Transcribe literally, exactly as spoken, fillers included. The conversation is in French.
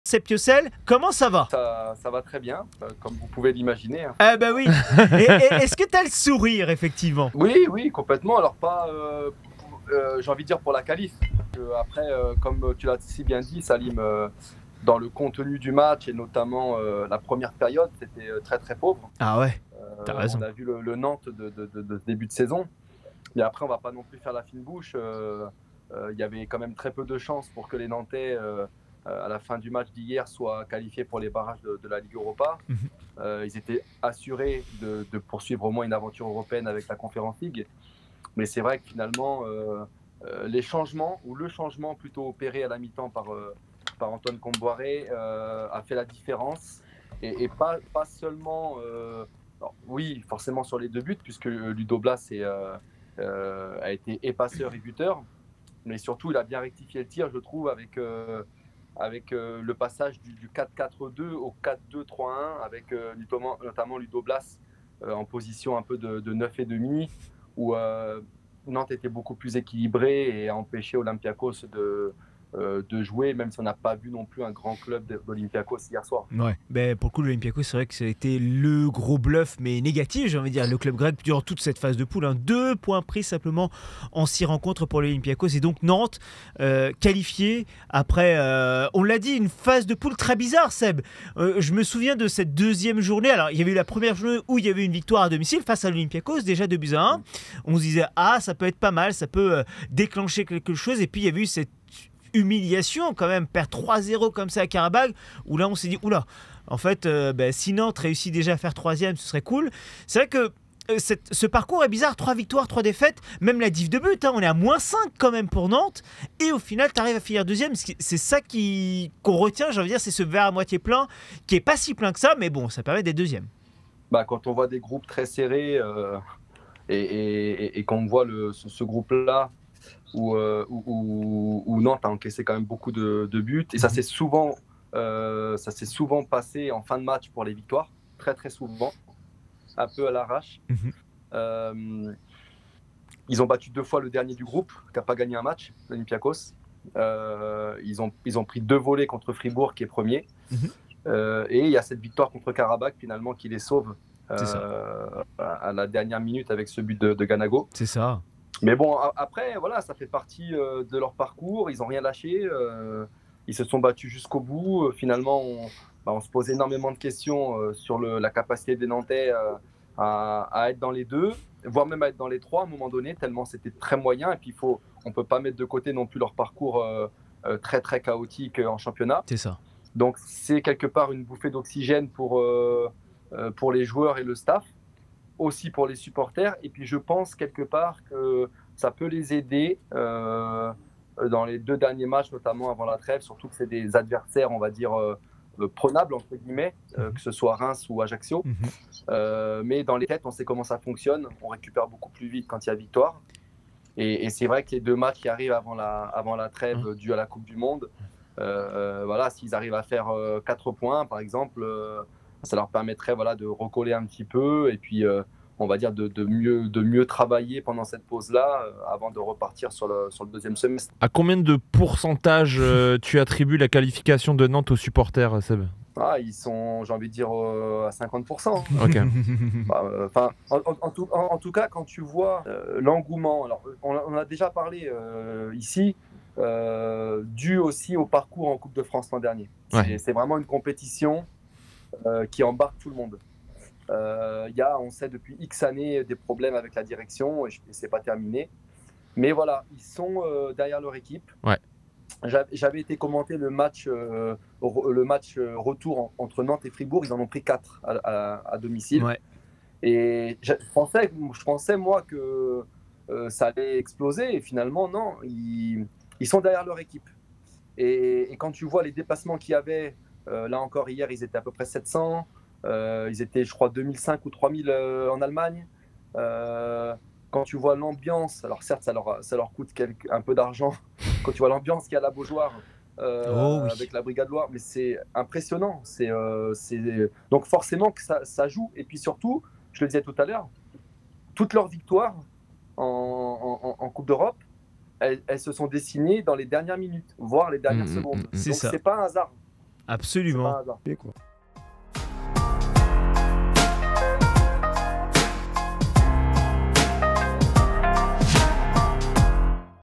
Seb Piocel, comment ça va? Ça, ça va très bien, euh, comme vous pouvez l'imaginer. Hein. Ah bah oui. Et, et, est-ce que tu as le sourire, effectivement? Oui, oui, complètement. Alors pas, euh, euh, j'ai envie de dire pour la qualif. Euh, après, euh, comme tu l'as si bien dit, Salim, euh, dans le contenu du match et notamment euh, la première période, c'était très très pauvre. Ah ouais, t'as Euh, raison. on a vu le, le Nantes de, de, de, de ce début de saison. Et après, on va pas non plus faire la fine bouche. Il euh, euh, y avait quand même très peu de chances pour que les Nantais, euh, à la fin du match d'hier, soient qualifiés pour les barrages de, de la Ligue Europa. Mhm. Euh, ils étaient assurés de, de poursuivre au moins une aventure européenne avec la Conference League. Mais c'est vrai que finalement, euh, euh, les changements, ou le changement plutôt opéré à la mi-temps par, euh, par Antoine Comboiré, euh, a fait la différence. Et, et pas, pas seulement, euh, alors, oui, forcément sur les deux buts, puisque Ludo Blas est, euh, euh, a été et passeur et buteur. Mais surtout, il a bien rectifié le tir, je trouve, avec, euh, avec euh, le passage du, du quatre quatre deux au quatre deux trois un, avec euh, notamment, notamment Ludo Blas euh, en position un peu de, de neuf et demi, où euh, Nantes était beaucoup plus équilibré et a empêché Olympiakos de, euh, de jouer, même si on n'a pas vu non plus un grand club d'Olympiakos hier soir. Ouais, ben pour le coup, l'Olympiakos, c'est vrai que ça a été le gros bluff, mais négatif, j'ai envie de dire. Le club grec, durant toute cette phase de poule, hein, deux points pris simplement en six rencontres pour l'Olympiakos. Et donc Nantes, euh, qualifié après, euh, on l'a dit, une phase de poule très bizarre, Seb. Euh, je me souviens de cette deuxième journée. Alors, il y avait eu la première journée où il y avait une victoire à domicile face à l'Olympiakos, déjà deux buts à un. On se disait, ah, ça peut être pas mal, ça peut euh, déclencher quelque chose. Et puis, il y avait eu cette humiliation quand même, perdre trois zéro comme ça à Karabakh, où là on s'est dit, oula, en fait, euh, bah, si Nantes réussit déjà à faire troisième, ce serait cool. C'est vrai que euh, cette, ce parcours est bizarre, trois victoires, trois défaites, même la diff de but, hein, on est à moins cinq quand même pour Nantes, et au final, tu arrives à finir deuxième. C'est ça qui, qu'on retient, j'ai envie de dire, c'est ce verre à moitié plein, qui est pas si plein que ça, mais bon, ça permet d'être deuxième. Bah, quand on voit des groupes très serrés, euh, et, et, et qu'on voit le, ce, ce groupe-là, Où, euh, où, où Nantes a encaissé quand même beaucoup de, de buts. Et ça s'est souvent, euh, ça s'est souvent passé en fin de match pour les victoires, très très souvent, un peu à l'arrache. Mm-hmm. Euh, ils ont battu deux fois le dernier du groupe, qui n'a pas gagné un match, l'Olympiakos. Euh, ils, ont, ils ont pris deux volets contre Fribourg, qui est premier. Mm-hmm. Euh, et il y a cette victoire contre Karabakh, finalement, qui les sauve euh, à, à la dernière minute avec ce but de, de Ganago. C'est ça. Mais bon, après, voilà, ça fait partie euh, de leur parcours. Ils n'ont rien lâché. Euh, ils se sont battus jusqu'au bout. Euh, finalement, on, bah, on se pose énormément de questions euh, sur le, la capacité des Nantais euh, à, à être dans les deux, voire même à être dans les trois à un moment donné, tellement c'était très moyen. Et puis, il faut, on ne peut pas mettre de côté non plus leur parcours euh, euh, très, très chaotique en championnat. C'est ça. Donc, c'est quelque part une bouffée d'oxygène pour, euh, euh, pour les joueurs et le staff, aussi pour les supporters. Et puis je pense quelque part que ça peut les aider euh, dans les deux derniers matchs, notamment avant la trêve, surtout que c'est des adversaires, on va dire, euh, prenables, entre guillemets, euh, que ce soit Reims ou Ajaccio. Mm-hmm. Euh, mais dans les têtes, on sait comment ça fonctionne. On récupère beaucoup plus vite quand il y a victoire. Et, et c'est vrai que les deux matchs qui arrivent avant la, avant la trêve mmh. due à la Coupe du Monde, euh, voilà, s'ils arrivent à faire euh, quatre points, par exemple, euh, ça leur permettrait voilà, de recoller un petit peu et puis, euh, on va dire, de, de, mieux, de mieux travailler pendant cette pause-là euh, avant de repartir sur le, sur le deuxième semestre. À combien de pourcentage euh, tu attribues la qualification de Nantes aux supporters, Seb ? Ah, ils sont, j'ai envie de dire, euh, à cinquante pour cent. Ok. Bah, euh, en, en, en, tout, en, en tout cas, quand tu vois euh, l'engouement, alors on, on a déjà parlé euh, ici, euh, dû aussi au parcours en Coupe de France l'an dernier. Ouais. C'est vraiment une compétition euh, qui embarque tout le monde. Il euh, y a, on sait depuis X années, des problèmes avec la direction et, et c'est pas terminé. Mais voilà, ils sont euh, derrière leur équipe. Ouais. J'avais été commenter le match, euh, le match retour entre Nantes et Fribourg. Ils en ont pris quatre à, à, à domicile. Ouais. Et je pensais, je pensais, moi, que euh, ça allait exploser. Et finalement, non. Ils, ils sont derrière leur équipe. Et, et quand tu vois les déplacements qu'il y avait, euh, là encore, hier, ils étaient à peu près sept cents. Euh, ils étaient, je crois, deux mille cinq ou trois mille euh, en Allemagne. Euh, Quand tu vois l'ambiance, alors certes, ça leur, ça leur coûte quelque, un peu d'argent. Quand tu vois l'ambiance qu'il y a à la Beaujoire euh, oh, oui. avec la Brigade Loire, mais c'est impressionnant. C'est, euh, c'est... Donc forcément que ça, ça joue. Et puis surtout, je le disais tout à l'heure, toutes leurs victoires en, en, en Coupe d'Europe, elles, elles se sont dessinées dans les dernières minutes, voire les dernières mmh, secondes. Mmh, c'est Donc ça. c'est pas un hasard. Absolument. Pas un hasard. Et quoi.